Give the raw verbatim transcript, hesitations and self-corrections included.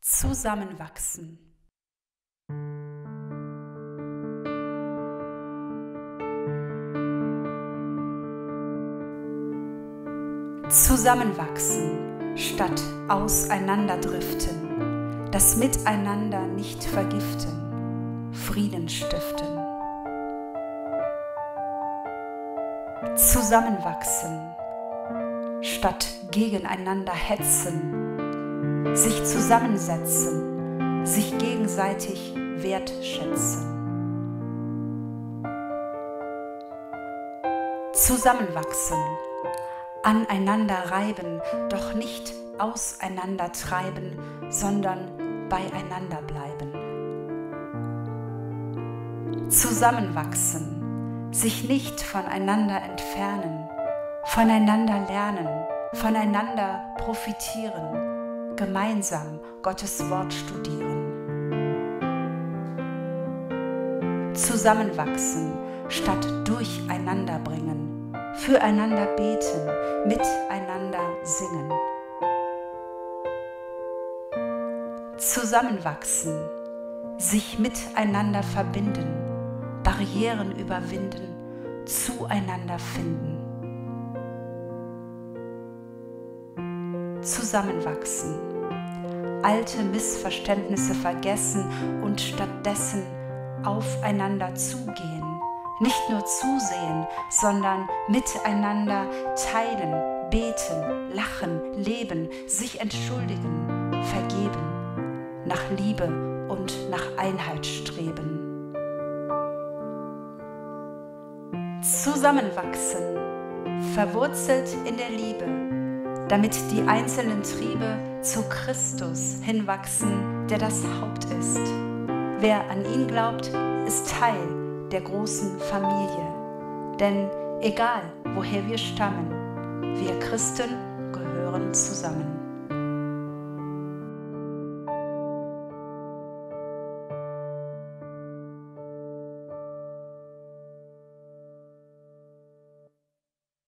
Zusammenwachsen. Zusammenwachsen statt auseinanderdriften, das Miteinander nicht vergiften, Frieden stiften. Zusammenwachsen statt gegeneinander hetzen, sich zusammensetzen, sich gegenseitig wertschätzen. Zusammenwachsen, aneinander reiben, doch nicht auseinander treiben, sondern beieinander bleiben. Zusammenwachsen, sich nicht voneinander entfernen, voneinander lernen, voneinander profitieren, gemeinsam Gottes Wort studieren. Zusammenwachsen statt durcheinander bringen, füreinander beten, miteinander singen. Zusammenwachsen, sich miteinander verbinden, Barrieren überwinden, zueinander finden. Zusammenwachsen, alte Missverständnisse vergessen und stattdessen aufeinander zugehen, nicht nur zusehen, sondern miteinander teilen, beten, lachen, leben, sich entschuldigen, vergeben, nach Liebe und nach Einheit streben. Zusammenwachsen, verwurzelt in der Liebe, damit die einzelnen Triebe zu Christus hinwachsen, der das Haupt ist. Wer an ihn glaubt, ist Teil der großen Familie. Denn egal, woher wir stammen, wir Christen gehören zusammen.